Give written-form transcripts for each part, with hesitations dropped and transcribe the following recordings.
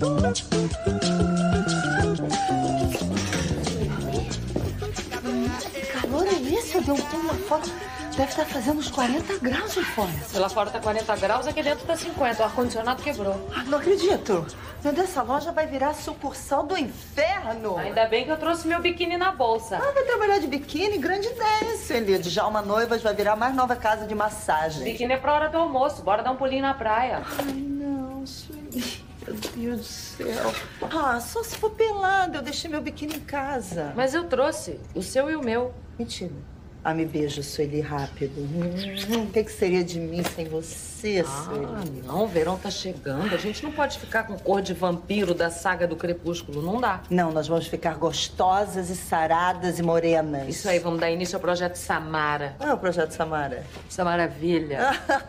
Que calor é esse? Eu dei um pulo lá fora. Deve estar fazendo uns 40 graus lá fora. Se lá fora tá 40 graus, aqui dentro tá 50. O ar-condicionado quebrou. Ah, não acredito. Meu Deus, essa loja vai virar sucursal do inferno. Ainda bem que eu trouxe meu biquíni na bolsa. Ah, vai trabalhar de biquíni? Grande ideia, Sueli. Djalma Noivas vai virar a mais nova casa de massagem. Biquíni é pra hora do almoço. Bora dar um pulinho na praia. Ai, não, Sueli. Meu Deus do céu. Ah, só se for pelada. Eu deixei meu biquíni em casa. Mas eu trouxe. O seu e o meu. Mentira. Ah, me beija, Sueli, rápido. O que seria de mim sem você, Sueli? Ah, não. O verão tá chegando. A gente não pode ficar com cor de vampiro da saga do Crepúsculo. Não dá. Não, nós vamos ficar gostosas e saradas e morenas. Isso aí, vamos dar início ao projeto Samara. Qual é o projeto Samara? Essa maravilha.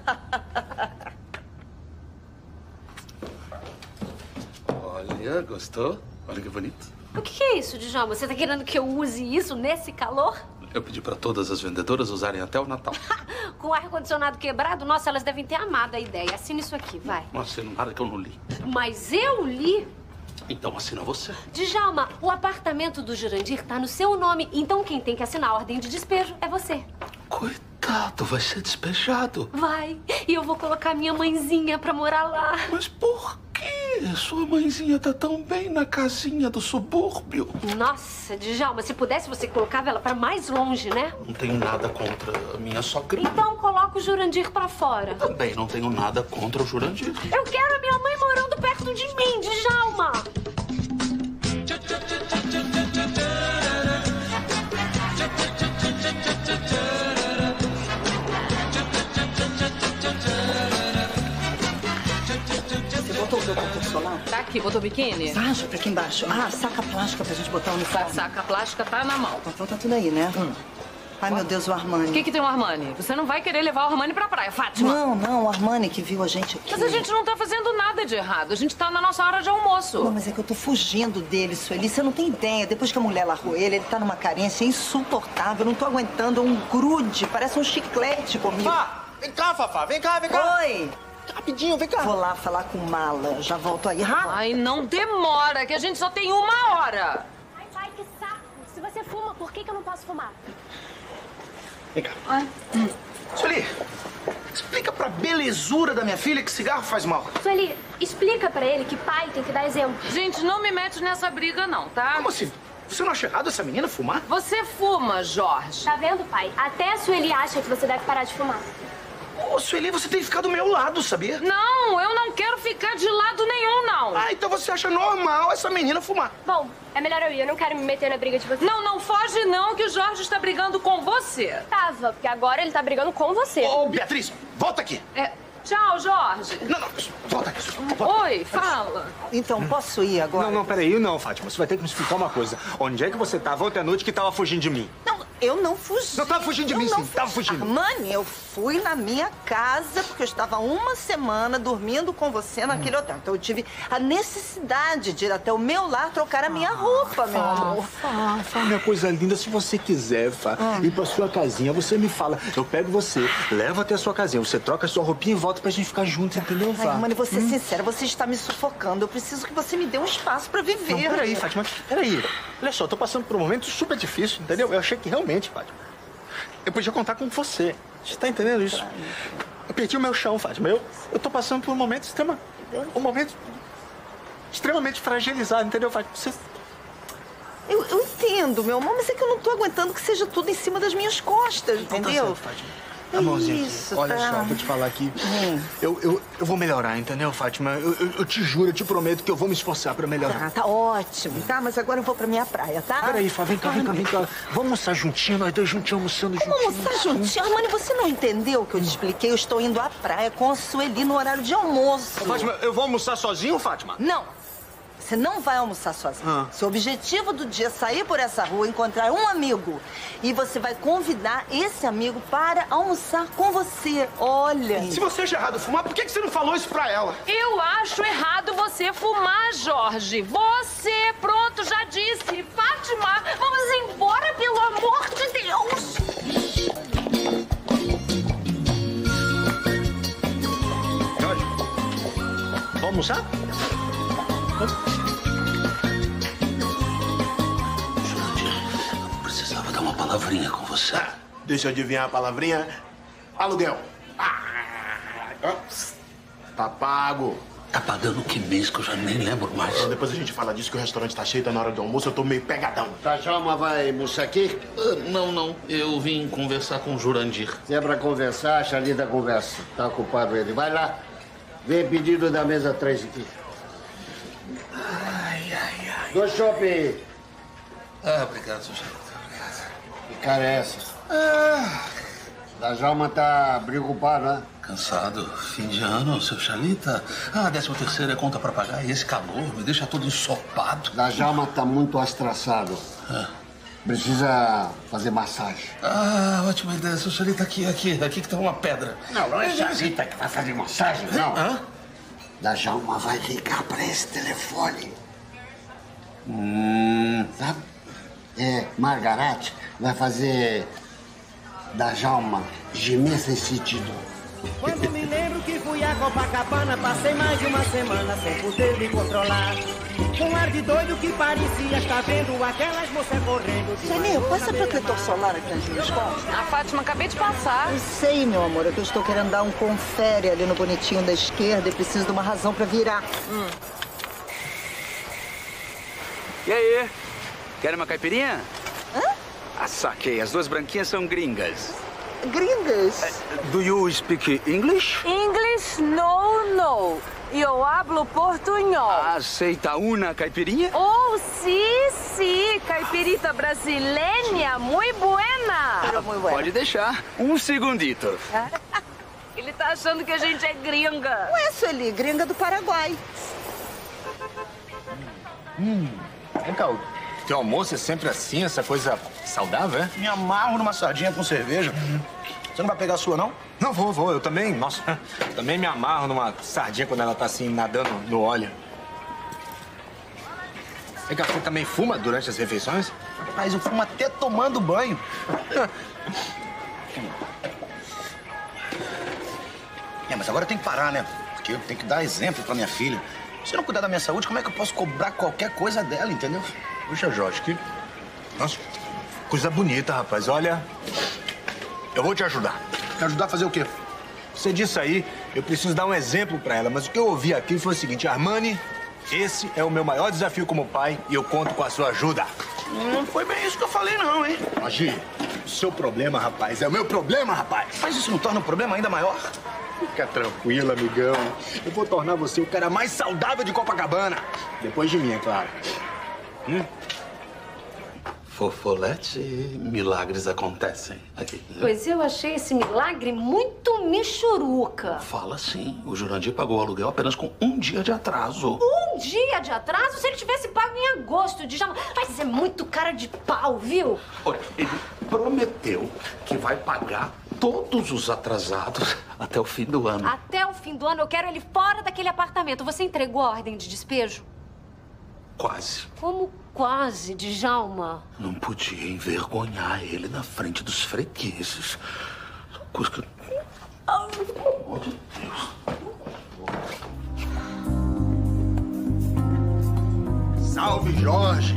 Olha, gostou? Olha que bonito. O que é isso, Djalma? Você tá querendo que eu use isso nesse calor? Eu pedi para todas as vendedoras usarem até o Natal. Com o ar-condicionado quebrado? Nossa, elas devem ter amado a ideia. Assina isso aqui, vai. Não assino nada que eu não li. Mas eu li. Então assina você. Djalma, o apartamento do Jurandir tá no seu nome. Então quem tem que assinar a ordem de despejo é você. Coitado, vai ser despejado. Vai. E eu vou colocar minha mãezinha pra morar lá. Mas por quê? Sua mãezinha tá tão bem na casinha do subúrbio. Nossa, Djalma, se pudesse você colocava ela pra mais longe, né? Não tenho nada contra a minha sogrinha. Então coloca o Jurandir pra fora. Também não tenho nada contra o Jurandir. Eu quero a minha mãe morando perto de mim, Djalma. Botou o teu protetor solar? Tá aqui, botou o biquíni? Ah, já tá aqui embaixo. Ah, saca plástica pra gente botar o uniforme. A saca plástica tá na mão. Então tá tudo aí, né? Ai, meu Deus, o Armani. O que tem o Armani? Você não vai querer levar o Armani pra praia, Fátima. Não, o Armani que viu a gente aqui. Mas a gente não tá fazendo nada de errado. A gente tá na nossa hora de almoço. Não, mas é que eu tô fugindo dele, Sueli. Você não tem ideia. Depois que a mulher largou ele tá numa carência insuportável. Eu não tô aguentando um grude. Parece um chiclete comigo. Vem cá, Fafá. Vem cá, vem cá. Oi. Rapidinho, vem cá. Vou lá falar com o Mala. Já volto aí. Ai, não demora, que a gente só tem 1 hora. Ai, pai, que saco. Se você fuma, por que eu não posso fumar? Vem cá. Sueli, explica pra belezura da minha filha que cigarro faz mal. Sueli, explica pra ele que pai tem que dar exemplo. Gente, não me mete nessa briga, não, tá? Como assim? Você não acha errado essa menina fumar? Você fuma, Jorge. Tá vendo, pai? Até a Sueli acha que você deve parar de fumar. Ô, Sueli, você tem que ficar do meu lado, sabia? Não, eu não quero ficar de lado nenhum, não. Ah, então você acha normal essa menina fumar? Bom, é melhor eu ir. Eu não quero me meter na briga de vocês. Não foge não, que o Jorge está brigando com você. Tava, porque agora ele tá brigando com você. Ô, Beatriz, volta aqui. Tchau, Jorge. Não, volta aqui. Volta. Oi, fala. Então, posso ir agora? Não, peraí, não, Fátima. Você vai ter que me explicar uma coisa. Onde é que você tava ontem à noite que tava fugindo de mim? Não, eu não fugi. Não tava fugindo de mim, sim. Tava fugindo. Armani, eu fui na minha casa porque eu estava 1 semana dormindo com você naquele hotel. Então eu tive a necessidade de ir até o meu lar trocar a minha roupa, meu amor. Fá, minha coisa linda, se você quiser, Fá, ir pra sua casinha, você me fala. Eu pego você, levo até a sua casinha, você troca a sua roupinha e volta pra gente ficar juntos, entendeu, Fá? Ai, Armani, vou ser sincera, você está me sufocando. Eu preciso que você me dê um espaço pra viver. Não, peraí, Fátima, peraí. Olha só, eu tô passando por um momento super difícil, entendeu? Eu achei que realmente, Fátima, eu podia contar com você. Você tá entendendo isso? Eu perdi o meu chão, Fátima. Eu tô passando por um momento extremamente fragilizado, entendeu, Fátima? Você... Eu entendo, meu amor, mas é que eu não tô aguentando que seja tudo em cima das minhas costas, Então tá entendeu? certo, Fátima. A mãozinha aqui. Isso, Olha tá. só, vou te falar aqui. Eu vou melhorar, entendeu, Fátima? Eu te juro, eu te prometo que eu vou me esforçar pra melhorar. Tá ótimo, tá? Mas agora eu vou pra minha praia, tá? Peraí, Fá, vem cá. Vamos almoçar juntinho, nós dois juntinhos almoçando juntinho. Vamos almoçar juntinho? Armani, você não entendeu o que eu te expliquei? Eu estou indo à praia com a Sueli no horário de almoço. Fátima, eu vou almoçar sozinho, Fátima? Não. Você não vai almoçar sozinho. Seu objetivo do dia é sair por essa rua, encontrar um amigo. E você vai convidar esse amigo para almoçar com você. Olha. Se você acha errado fumar, por que você não falou isso pra ela? Eu acho errado você fumar, Jorge. Você, pronto, já disse. Fátima, vamos embora, pelo amor de Deus. Jorge, vamos almoçar? Eu precisava dar uma palavrinha com você. Deixa eu adivinhar a palavrinha. Aluguel. Tá pago. Tá pagando que mês que eu já nem lembro mais. Então, depois a gente fala disso, que o restaurante tá cheio, tá na hora do almoço, eu tô meio pegadão. Tá, Djalma vai almoçar aqui? Não. Eu vim conversar com o Jurandir. Se é pra conversar, a Xalita conversa. Tá ocupado ele. Vai lá. Vem pedido da mesa 3 aqui. Ai. 2 chopp aí. Obrigado, seu Xalita. Obrigado. Que cara é essa? Da Djalma tá preocupado, né? Cansado. Fim de ano, seu Xalita. 13º é conta pra pagar e esse calor me deixa todo ensopado. Da Djalma tá muito astraçado. Precisa fazer massagem. Ótima ideia, seu Xalita. Aqui que tá uma pedra. Não é Xalita que vai fazer massagem, não. Da Djalma vai ligar pra esse telefone. Sabe? Margarete vai fazer da Djalma gemer sem sentido. Quando me lembro que fui a Copacabana, passei mais de uma semana sem poder me controlar. Com ar de doido que parecia estar vendo aquelas moças correndo. Janine, passa protetor solar aqui nas minhas costas. A Fátima, acabei de passar. Eu sei, meu amor, é que eu estou querendo dar um confere ali no bonitinho da esquerda e preciso de uma razão pra virar. E aí? Quer uma caipirinha? Saquei. As 2 branquinhas são gringas. Gringas? Do you speak English? English, no. Eu hablo portunhol. Aceita uma caipirinha? Oh, sí. Caipirita brasileña, muy buena. Muito buena. Pode deixar. Um segundito. Ele tá achando que a gente é gringa. Ué, Sueli, gringa do Paraguai. Vem cá, o teu almoço é sempre assim, essa coisa saudável, é? Me amarro numa sardinha com cerveja. Você não vai pegar a sua, não? Não, vou. Eu também, nossa, também me amarro numa sardinha quando ela tá assim, nadando no óleo. Vem cá, você também fuma durante as refeições? Mas eu fumo até tomando banho. Mas agora tem que parar, né? Porque eu tenho que dar exemplo pra minha filha. Se eu não cuidar da minha saúde, como é que eu posso cobrar qualquer coisa dela, entendeu? Puxa, Jorge, que... Nossa, coisa bonita, rapaz. Olha, eu vou te ajudar. Me ajudar a fazer o quê? Você disse aí, eu preciso dar um exemplo pra ela, mas o que eu ouvi aqui foi o seguinte: Armani, esse é o meu maior desafio como pai e eu conto com a sua ajuda. Não foi bem isso que eu falei, não, hein? Jorge, o seu problema, rapaz, é o meu problema, rapaz. Mas isso não torna o problema ainda maior? Fica tranquilo, amigão. Eu vou tornar você o cara mais saudável de Copacabana. Depois de mim, é claro. Fofolete, milagres acontecem aqui. Pois eu achei esse milagre muito michuruca. Fala sim. O Jurandir pagou o aluguel apenas com 1 dia de atraso. 1 dia de atraso? Se ele tivesse pago em agosto, Djalma. Mas é muito cara de pau, viu? Olha, ele prometeu que vai pagar todos os atrasados até o fim do ano. Até o fim do ano eu quero ele fora daquele apartamento. Você entregou a ordem de despejo? Quase. Como quase, Djalma? Não podia envergonhar ele na frente dos fregueses. Coisa que... Ai, pelo amor de Deus. Salve, Jorge!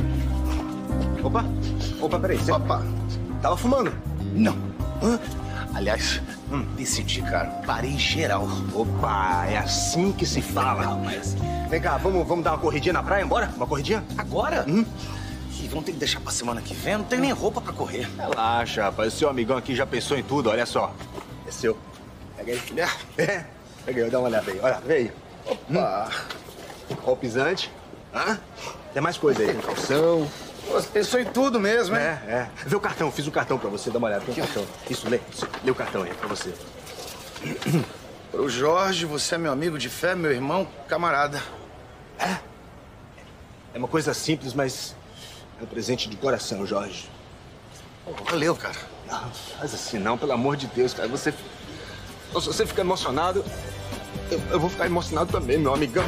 Opa, peraí. Opa. Tava fumando? Não. Aliás, decidi, cara. Parei geral. Opa, é assim que se fala, rapaz. Vem cá, vamos dar uma corridinha na praia, bora? Uma corridinha? Agora? Ih, vamos ter que deixar pra semana que vem. Não tem nem roupa pra correr. Relaxa, rapaz. O seu amigão aqui já pensou em tudo, olha só. É seu. Pega aí. Pega aí, dá uma olhada aí. Olha, vem aí. Opa. Ó o pisante. Tem mais coisa aí. Calção. Você pensou em tudo mesmo, hein? É. Vê o cartão, fiz o cartão pra você, dá uma olhada. Tem um cartão. Isso, lê o cartão aí pra você. Pro Jorge, você é meu amigo de fé, meu irmão, camarada. É uma coisa simples, mas é um presente de coração, Jorge. Valeu, cara. Não, faz assim não, pelo amor de Deus, cara. Se você fica emocionado, eu vou ficar emocionado também, meu amigão.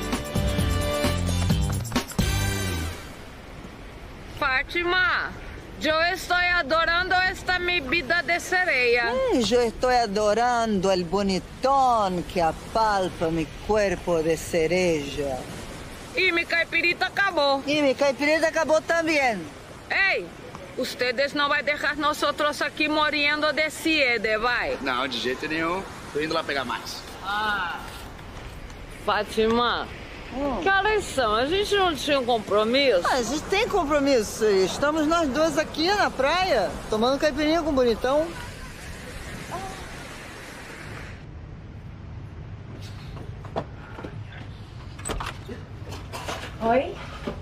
Fátima, Eu estou adorando esta minha vida de sereia. Eu estou adorando o bonitão que apalpa meu corpo de cereja. E minha caipirita acabou. E minha caipirita acabou também. Ei, ustedes não vai deixar nós outros aqui morrendo de sede, vai? Não, de jeito nenhum. Tô indo lá pegar mais. Fátima, que horas são? A gente não tinha um compromisso? A gente tem compromisso. Estamos nós dois aqui na praia, tomando caipirinha com o bonitão. Oi?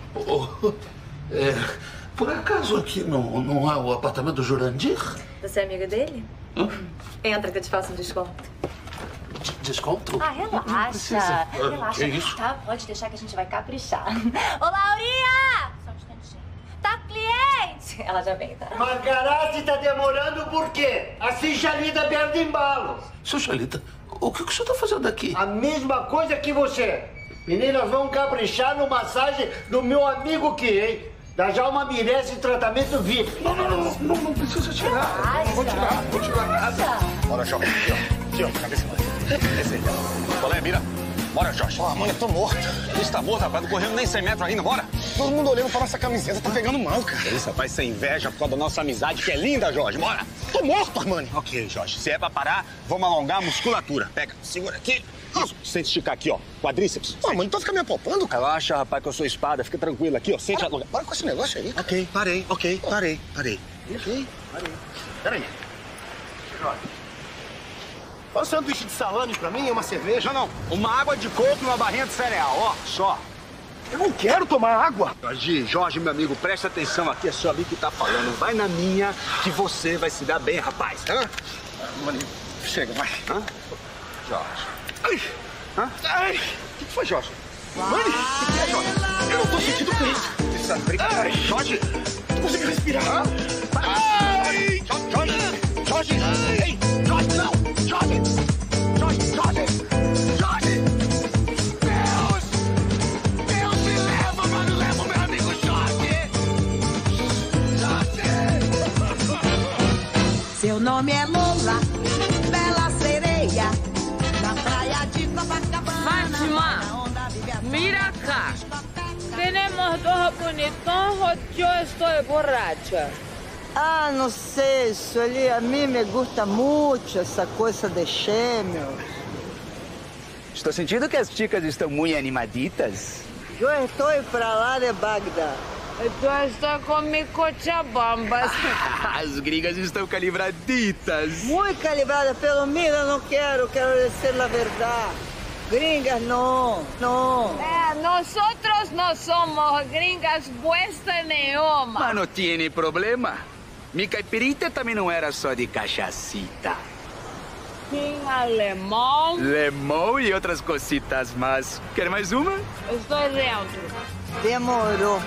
Por acaso aqui não há o apartamento do Jurandir? Você é amiga dele? Entra que eu te faço um desconto. Desconto? Ah, relaxa. Relaxa. Que isso? Tá, pode deixar que a gente vai caprichar. Ô, Laurinha! Só um instantinho. Tá cliente! Ela já vem, tá? Margarate tá demorando por quê? Assim Xalita perde embalo. Seu Xalita, o que o senhor tá fazendo aqui? A mesma coisa que você. Meninas, vão caprichar no massagem do meu amigo aqui, hein? Da Jalma merece tratamento VIP. Não precisa tirar. Não vou tirar nada. Bora, Jorge. Aqui, ó. Cabeça. Desce aí. Qual é, mira? Bora, Jorge. Mano, eu tô morto. Você está morto, rapaz? Não correndo nem 100 metros ainda, bora. Todo mundo olhando pra nossa camiseta, tá pegando mal, cara. Isso, rapaz, sem inveja por causa da nossa amizade, que é linda, Jorge. Bora. Tô morto, Armani. Ok, Jorge. Se é pra parar, vamos alongar a musculatura. Pega, segura aqui. Isso. Sente esticar aqui, ó. Quadríceps. Pô, mano, tu fica me apalpando, cara. Relaxa, rapaz, que eu sou espada. Fica tranquilo aqui, ó. Sente alongar. Para com esse negócio aí, cara. Ok, parei. Parei. Peraí. Jorge. Fala um sanduíche de salame pra mim e uma cerveja. Não. Uma água de coco e uma barrinha de cereal, ó. Só. Eu não quero tomar água. Jorge, meu amigo, presta atenção aqui. É seu amigo que tá falando. Vai na minha que você vai se dar bem, rapaz. Mano, chega, vai. Jorge. Ai! Ai! O que foi, Jorge? Mano, o que é, Jorge? Eu não tô sentindo peito. Isso é brincadeira. Jorge, não consigo respirar. Ai! Jorge! Ei! Jorge, não! Jorge! Deus me leva, mano! Leva o meu amigo Jorge! Seu nome é Lola, bela sereia. Na praia de Copacabana. Fátima, mira cá. Tenemos dos bonitões, eu estou borracha. Ah, não sei, Sueli, a mim me gusta muito essa coisa de gêmeos. Estou sentindo que as chicas estão muito animaditas. Eu estou para lá de Bagdá. Eu estou com mi Cochabambas. As gringas estão calibraditas. Muito calibrada, pelo menos eu não quero dizer a verdade. Gringas, não. Nosotros no somos gringas puesta nenhuma. Mas não tem problema. Mi caipirita também não era só de cachacita. Tinha limão. Limão e outras cositas, mas... Quer mais uma? Estou dentro. Demorou.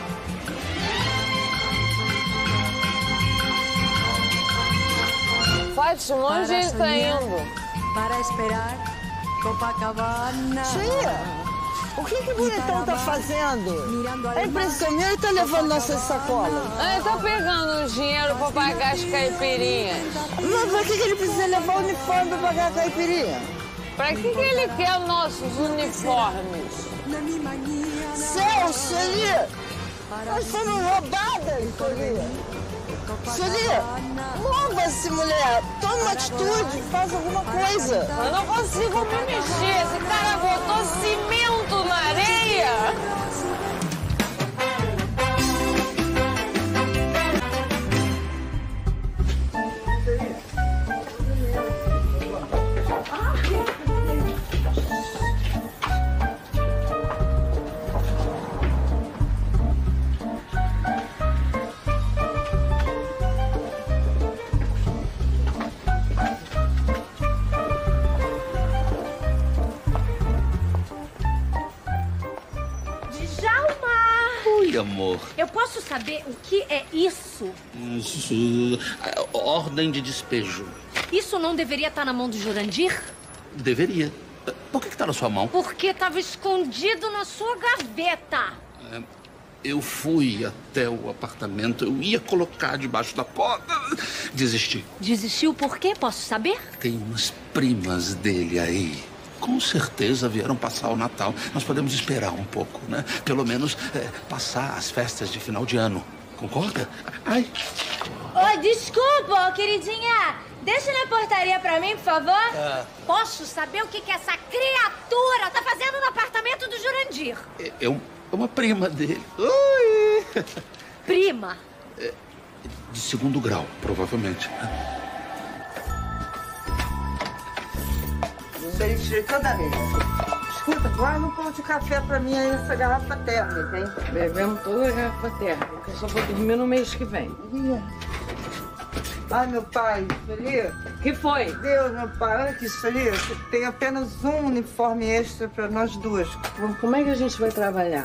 Fátima, onde está indo? Para esperar Copacabana. Tia, o que o bonitão tá fazendo? É impressionante, ele tá levando nossas sacolas. Ele tá pegando o dinheiro pra pagar as caipirinhas. Mas pra que ele precisa levar o uniforme pra pagar a caipirinha? Pra que ele quer nossos uniformes? Céu, Sueli! Nós fomos roubadas, Sueli! Sueli, mova-se, mulher! Toma uma atitude, faz alguma coisa! Eu não consigo me mexer, esse cara botou cimento na areia! Amor. Eu posso saber o que é isso? Ordem de despejo. Isso não deveria estar na mão do Jurandir? Deveria. Por que tá na sua mão? Porque estava escondido na sua gaveta. Eu fui até o apartamento, eu ia colocar debaixo da porta, desisti. Desistiu por quê? Posso saber? Tem umas primas dele aí. Com certeza vieram passar o Natal. Nós podemos esperar um pouco, né? Pelo menos passar as festas de final de ano. Concorda? Ai. Oi, desculpa, queridinha. Deixa na portaria pra mim, por favor. Posso saber o que essa criatura tá fazendo no apartamento do Jurandir? É uma prima dele. Oi! Prima? De segundo grau, provavelmente. Gente, toda vez. Escuta, guarda um pão de café pra mim aí nessa garrafa térmica, hein? Bebemos toda a garrafa térmica. Eu só vou dormir no mês que vem. Ai, meu pai, Sueli. Que foi? Deus, meu pai, olha aqui, Sueli. Tem apenas um uniforme extra pra nós duas. Como é que a gente vai trabalhar?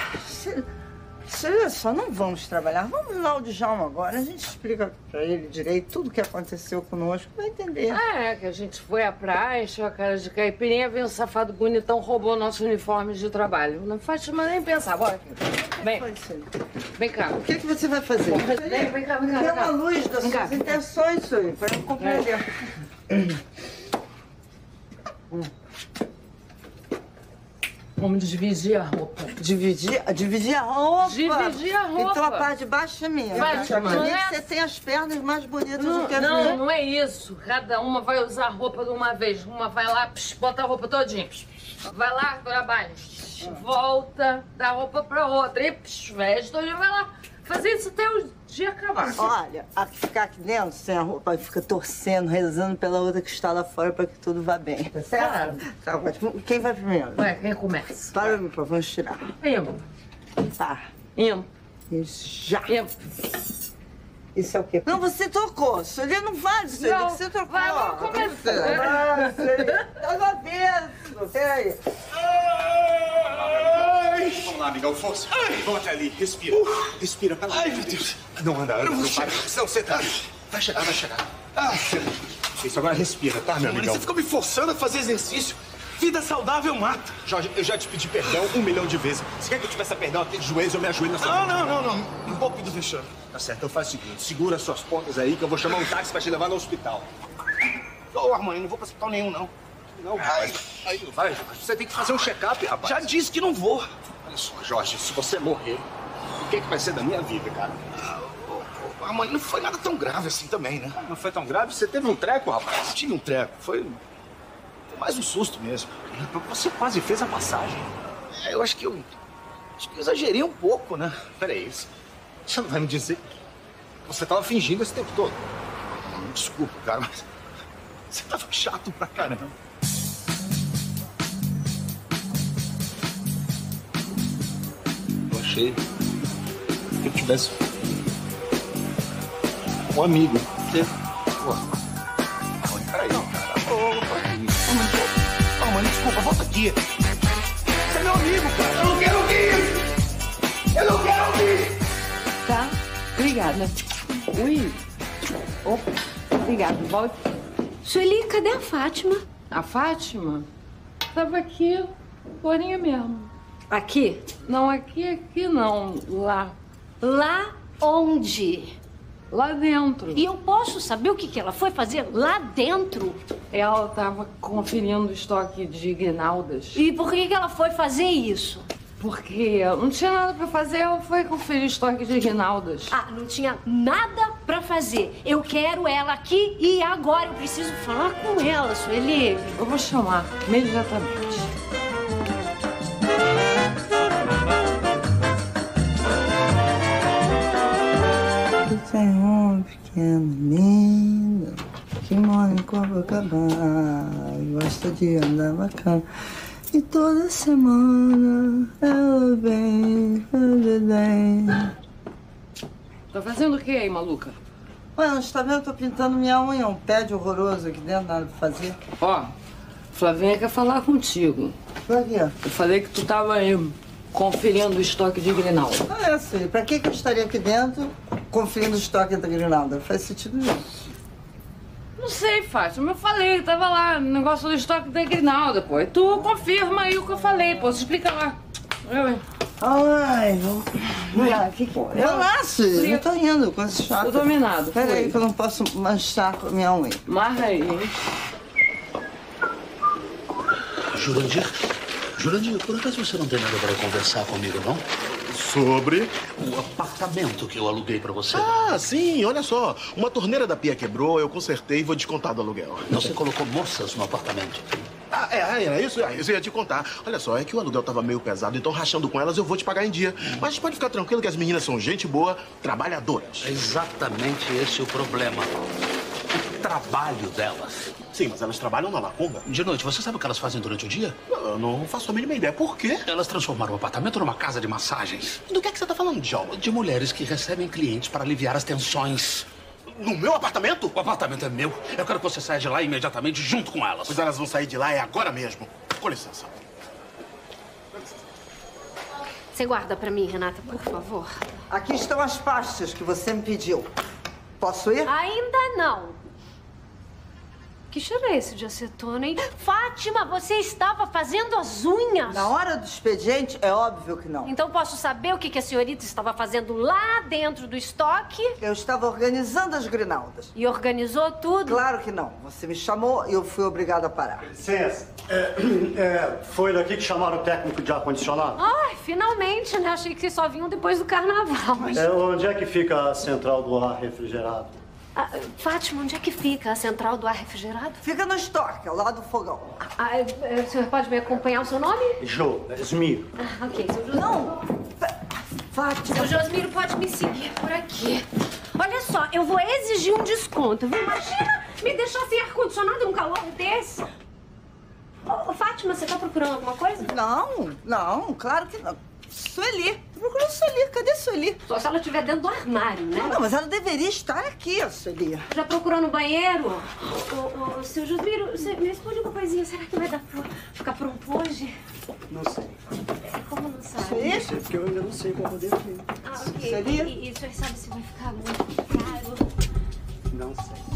Olha só, não vamos trabalhar. Vamos lá ao Djalma agora. A gente explica pra ele direito tudo o que aconteceu conosco. Vai entender. Que a gente foi à praia, encheu a cara de caipirinha, veio um safado bonitão, roubou nosso uniforme de trabalho. Não faz nem pensar. Bora, vem. Vem cá. O que você vai fazer? Vem cá. Tem uma luz das suas intenções, Sueli, para eu compreender. Vamos dividir a roupa. Dividir a roupa? Dividir a roupa. Então a parte de baixo é minha. Você tem as pernas mais bonitas do que as minhas. Não é isso. Cada uma vai usar a roupa de uma vez. Uma vai lá, bota a roupa todinha. Vai lá, trabalha. Volta, dá a roupa pra outra. E veste todinha, vai lá. Fazer isso até o dia acabar. Olha, ficar aqui dentro sem a roupa, fica torcendo, rezando pela outra que está lá fora para que tudo vá bem. Tá certo? Claro. Tá ótimo. Quem vai primeiro? Quem começa? Para, meu pai, vamos tirar. Imp. Tá. Imp. Já. Imp. Isso é o quê? Não, você tocou. Sueli, não vale, Sueli. Não, Você tocou. vai, vamos começar. Sueli. Tá no avesso. Peraí. Vamos lá, amigão, força. Vamos até ali, respira. Respira, pelo amor de Deus. Não anda, não vai. Não, você tá. Vai chegar. Isso, agora respira, tá, meu amigão? Você ficou me forçando a fazer exercício. Vida saudável mata. Jorge, eu já te pedi perdão 1 milhão de vezes. Você quer que eu te peça perdão aqui de joelhos, eu me ajoelho na sua frente? Não. Um pouco do vexame. Tá certo, então faz o seguinte, segura suas pontas aí que eu vou chamar um táxi pra te levar no hospital. Ô, Armani, não vou pra hospital nenhum, não. Não, rapaz. Aí, vai, você tem que fazer um check-up, rapaz. Já disse que não vou. Olha só, Jorge, se você morrer, o que vai ser da minha vida, cara? Armani, não foi nada tão grave assim também, né? Não foi tão grave? Você teve um treco, rapaz? Tive um treco. Foi mais um susto mesmo. Você quase fez a passagem. Eu acho que eu exagerei um pouco, né? Peraí, você não vai me dizer que você tava fingindo esse tempo todo? Desculpa, cara, mas você tava chato pra caramba. Eu achei que eu tivesse um amigo. Peraí, cara. Mano, desculpa, volta aqui. Você é meu amigo, cara. Eu não quero ouvir! Tá, obrigada. Ui. Opa, obrigada. Volte. Sueli, cadê a Fátima? A Fátima? Tava aqui, forinha mesmo. Aqui? Não, aqui não. Lá. Lá onde? Lá dentro. E eu posso saber o que ela foi fazer lá dentro? Ela estava conferindo o estoque de guirnaldas. E por que ela foi fazer isso? Porque não tinha nada pra fazer, ela foi conferir o estoque de guirnaldas. Não tinha nada pra fazer. Eu quero ela aqui e agora. Eu preciso falar com ela, Sueli. Eu vou chamar imediatamente. Tem um pequeno lindo que mora em Copacabana, gosta de andar bacana. E toda semana ela vem. Tá fazendo o que aí, maluca? Ué, não está vendo? Eu tô pintando minha unha, um pé de horroroso aqui dentro, nada pra fazer. Ó, Flavinha quer falar contigo. Pra quê? Eu falei que tu tava aí conferindo o estoque de Grinalda. Sei. Pra que eu estaria aqui dentro conferindo o estoque da Grinalda? Faz sentido isso. Não sei, Fátima. Eu falei, tava lá no negócio do estoque da Grinalda, pô. E tu confirma aí o que eu falei, pô. Você explica lá. Ai, relaxa, eu tô indo com esse chato. Tô dominado. Peraí que eu não posso manchar com a minha unha. Marra aí, hein? Jurandir, por acaso você não tem nada para conversar comigo, não? Sobre? O apartamento que eu aluguei para você. Ah, sim, olha só. Uma torneira da pia quebrou, eu consertei e vou descontar do aluguel. Você colocou moças no apartamento? Ah, era isso? Isso eu ia te contar. Olha só, é que o aluguel tava meio pesado, então rachando com elas eu vou te pagar em dia. Mas pode ficar tranquilo que as meninas são gente boa, trabalhadoras. É exatamente esse o problema. O trabalho delas. Sim, mas elas trabalham na Lacunga. De noite, você sabe o que elas fazem durante o dia? Eu não faço a mínima ideia. Por quê? Elas transformaram o apartamento numa casa de massagens. Do que você tá falando, Djalma? De mulheres que recebem clientes para aliviar as tensões. No meu apartamento? O apartamento é meu. Eu quero que você saia de lá imediatamente junto com elas. Pois elas vão sair de lá agora mesmo. Com licença. Você guarda pra mim, Renata, por favor. Aqui estão as pastas que você me pediu. Posso ir? Ainda não. Que cheiro é esse de acetona, hein? Fátima, você estava fazendo as unhas. Na hora do expediente, é óbvio que não. Então posso saber o que a senhorita estava fazendo lá dentro do estoque? Eu estava organizando as grinaldas. E organizou tudo? Claro que não. Você me chamou e eu fui obrigada a parar. Licença. Foi daqui que chamaram o técnico de ar-condicionado? Ai, finalmente, né? Achei que vocês só vinham depois do carnaval. Mas... onde é que fica a central do ar refrigerado? Fátima, onde é que fica a central do ar refrigerado? Fica no estoque, ao lado do fogão. O senhor pode me acompanhar o seu nome? Josmiro. Ok, seu Josmiro. Não, Fátima. Seu Josmiro pode me seguir por aqui. Olha só, eu vou exigir um desconto. Imagina me deixar sem ar-condicionado num calor desse. Fátima, você tá procurando alguma coisa? Não, claro que não. Sueli. Tô procurando Sueli. Cadê Sueli? Só se ela estiver dentro do armário, né? Não, mas ela deveria estar aqui, a Sueli. Já procurou no banheiro? Seu Josmiro, você me responde uma coisinha. Será que vai dar pra ficar pronto hoje? Não sei. Como não sabe? Sueli? Não sei, porque eu ainda não sei qual modelo tem. Ok. Sueli? E o senhor sabe se vai ficar muito caro? Não sei.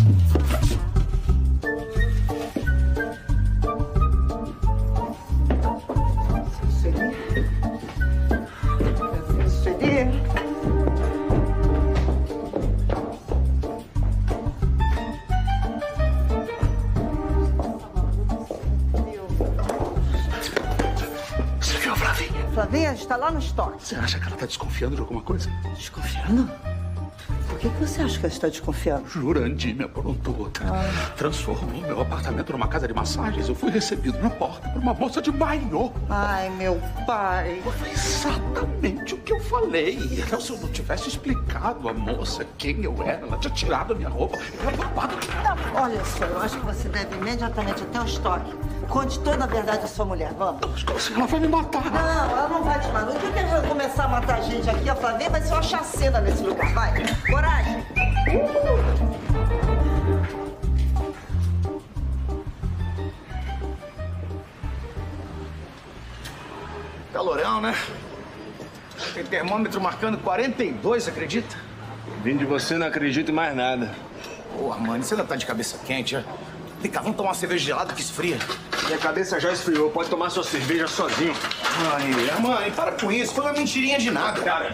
Flavinha está lá no estoque. Você acha que ela está desconfiando de alguma coisa? Desconfiando? Por que você acha que ela está desconfiando? Jurandir me aprontou. Transformou meu apartamento numa casa de massagens. Eu fui recebido na porta por uma moça de maiô. Ai, meu pai. Foi exatamente o que eu falei. Se eu não tivesse explicado à moça quem eu era, ela tinha tirado a minha roupa. Eu era roubado. Olha só, eu acho que você deve imediatamente até o estoque. Conte toda a verdade à sua mulher, vamos. Ela vai me matar. Não, ela não vai te matar. No dia que ela começar a matar a gente aqui, a Flavinha vai ser uma chacina nesse lugar. Vai, coragem. Calorão, né? Tem termômetro marcando 42, acredita? Vindo de você, não acredito em mais nada. Pô, Armani, você ainda tá de cabeça quente, já? Vem cá, vamos tomar uma cerveja gelada que esfria. Minha cabeça já esfriou, pode tomar sua cerveja sozinho. Armani, para com isso, foi uma mentirinha de nada. Cara,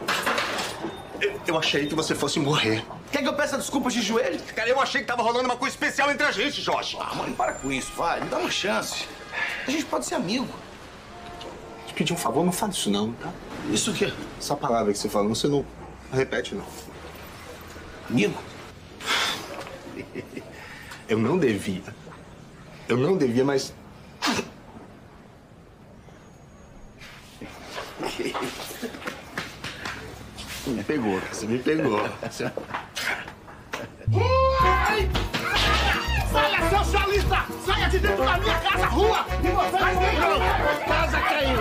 eu achei que você fosse morrer. Quer que eu peça desculpas de joelho? Cara, eu achei que tava rolando uma coisa especial entre a gente, Jorge. Mãe, para com isso, vai. Me dá uma chance. A gente pode ser amigo. Te pedir um favor, não fala isso não, tá? Isso o quê? Essa palavra que você falou, você não repete, não. Amigo? Eu não devia. Mas... Me pegou, você me pegou. Saia, socialista! Saia de dentro da minha casa, rua! E você vai dentro! Casa caiu!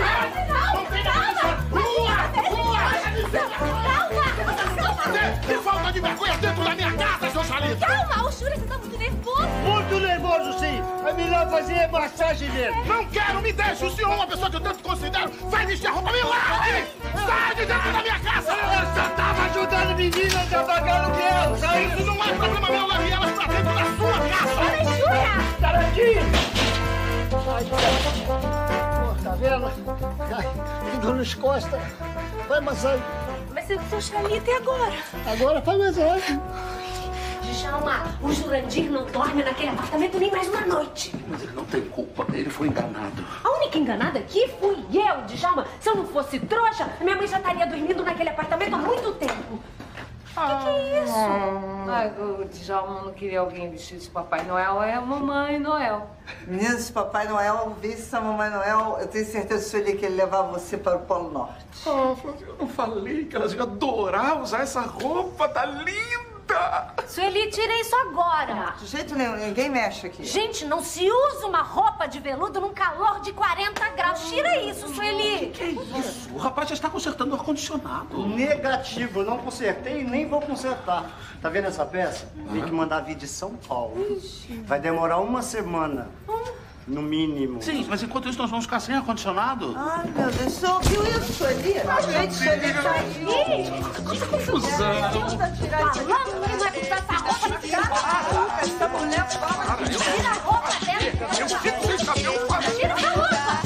Que falta de vergonha dentro da minha casa, socialista! Calma, o Júlio, você tá muito nervoso. Muito nervoso, sim. É melhor fazer massagem nele. Não quero, me deixe! O senhor é uma pessoa que eu tanto considero! Vai vestir a roupa, me largue! Sai de dentro da minha casa! Você tava ajudando meninas a pagar aluguel. Isso não é problema meu, leve elas pra dentro da sua casa! Para aqui! Tá vendo? Ai, que dor nas costas. Vai massagem. Mas eu sou Xalita e agora? Agora faz massagem. Djalma, o Jurandir não dorme naquele apartamento nem mais uma noite. Mas ele não tem culpa, ele foi enganado. A única enganada aqui fui eu, Djalma. Se eu não fosse trouxa, minha mãe já estaria dormindo naquele apartamento há muito tempo. O que é isso? Ai, o Djalma não queria alguém vestido de Papai Noel, é a Mamãe Noel. Menina, se Papai Noel visse a Mamãe Noel, eu tenho certeza, Sueli, que ele levar você para o Polo Norte. Oh, eu não falei que elas iam adorar usar essa roupa, tá linda! Sueli, tira isso agora. De jeito nenhum, ninguém mexe aqui. Gente, não se usa uma roupa de veludo num calor de 40 graus. Tira isso, Sueli. Que é isso? O rapaz já está consertando o ar-condicionado. Negativo, eu não consertei e nem vou consertar. Tá vendo essa peça? Tem que mandar vir de São Paulo. Vai demorar uma semana. No mínimo. Sim, mas enquanto isso nós vamos ficar sem ar-condicionado. Ai, meu Deus, você ouviu isso, Sueli? Gente, Sueli, tá aí. Que confusão. Falando que vai botar essa roupa na cara. Essa mulher fala. Tira a roupa dela. Eu fico sem cabelo. Tira essa roupa.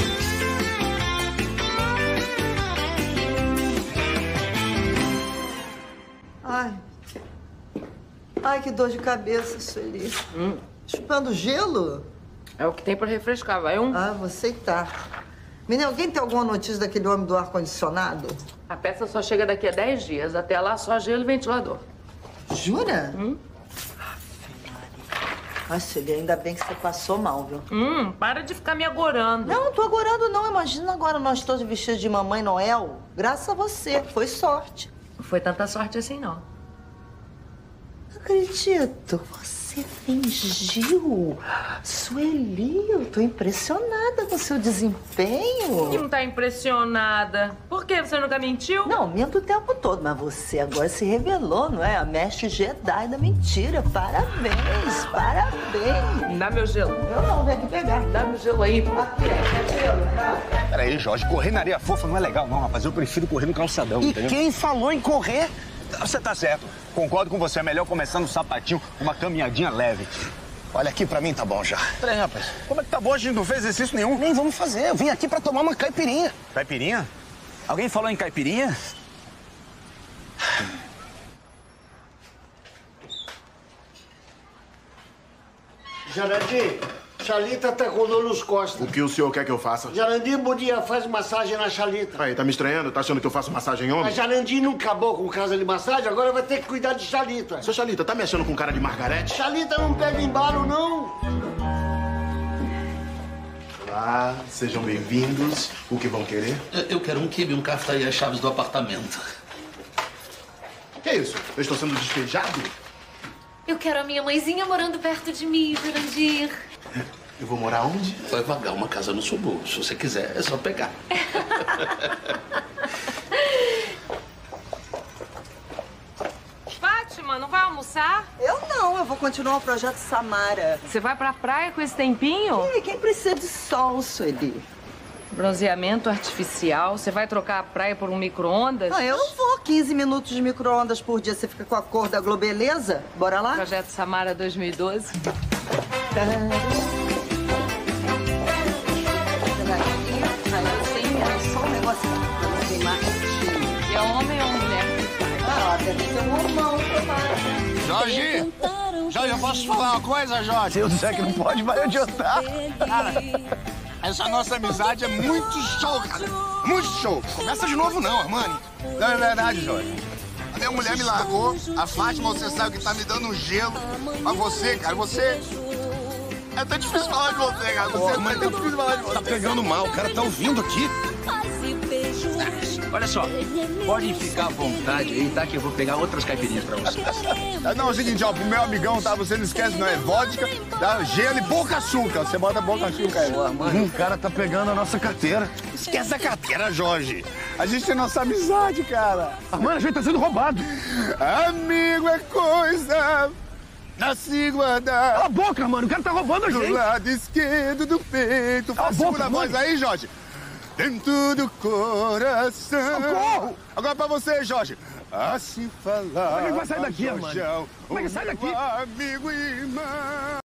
Ai, que dor de cabeça, Sueli. Chupando gelo? É o que tem pra refrescar, vai um. Ah, você tá. Menina, alguém tem alguma notícia daquele homem do ar-condicionado? A peça só chega daqui a 10 dias. Até lá, só gelo e ventilador. Jura? Ai, Sueli, ainda bem que você passou mal, viu? Para de ficar me agorando. Não tô agorando, não. Imagina agora nós todos vestidos de Mamãe Noel. Graças a você. Foi sorte. Não foi tanta sorte assim, não. Não acredito. Você fingiu. Sueli, eu tô impressionada com o seu desempenho. Não tá impressionada. Por quê? Você nunca mentiu? Não, minto o tempo todo. Mas você agora se revelou, não é? A mestre Jedi da mentira. Parabéns, parabéns. Dá meu gelo. Eu não, vem aqui pegar. Dá meu gelo aí. Aqui, é gelo, tá? Peraí, Jorge, correr na areia fofa não é legal, não, rapaz. Eu prefiro correr no calçadão, entendeu? Quem falou em correr? Você tá certo. Concordo com você. É melhor começar no sapatinho, uma caminhadinha leve. Olha, aqui pra mim tá bom já. Peraí, rapaz. Como é que tá bom? A gente não fez exercício nenhum. Nem vamos fazer. Eu vim aqui pra tomar uma caipirinha. Caipirinha? Alguém falou em caipirinha? Jarandir, Xalita tá com dor nos costas. O que o senhor quer que eu faça? Jarandir, bom dia, faz massagem na Xalita. Aí, tá me estranhando? Tá achando que eu faço massagem em homem? A Jarandir não acabou com casa de massagem, agora vai ter que cuidar de Xalita. Seu Xalita, tá me achando com cara de Margarete? Xalita não pega embalo, não. Olá, sejam bem-vindos. O que vão querer? Eu quero um quibe, um café e as chaves do apartamento. Que é isso? Eu estou sendo despejado? Eu quero a minha mãezinha morando perto de mim, Jurandir. Eu vou morar onde? Vai vagar uma casa no subúrbio. Se você quiser, é só pegar. Fátima, não vai almoçar? Eu não, eu vou continuar o projeto Samara. Você vai pra praia com esse tempinho? Quem precisa de sol, Sueli? Bronzeamento artificial. Você vai trocar a praia por um micro-ondas? Não, eu não vou. 15 minutos de micro-ondas por dia. Você fica com a cor da Globeleza? Bora lá? Projeto Samara 2012. Só um negócio pra não ter marketing. É homem ou mulher que faz? Ah, deve ser um homão que faz. Jorge! Jorge, eu posso te falar uma coisa, Jorge? Eu disser que não pode, vai adiantar. Cara, essa nossa amizade é muito show, cara. Muito show. Começa de novo não, Armani. Não é verdade, Jorge. A minha mulher me largou. A Fátima, você sabe que tá me dando um gelo. Mas você, cara, você... É até difícil falar de você, cara. Você é até difícil falar de você. Tá pegando mal, o cara tá ouvindo aqui. Olha só, podem ficar à vontade aí, tá? Que eu vou pegar outras caipirinhas pra vocês. Não, é o seguinte, ó, pro meu amigão, tá? Você não esquece, não é vodka, tá? Gelo e pouca açúcar. Você bota pouca açúcar aí. O cara tá pegando a nossa carteira. Esquece a carteira, Jorge. A gente tem nossa amizade, cara. Mano, a gente tá sendo roubado. Amigo é coisa da se guardar. Cala a boca, mano. O cara tá roubando a gente. Do lado esquerdo do peito. Faz segunda voz aí, Jorge. Dentro do coração. Socorro! Agora pra você, Jorge. A se falar. Como é que vai sair daqui, mano? Como é que sai daqui? Amigo e irmão.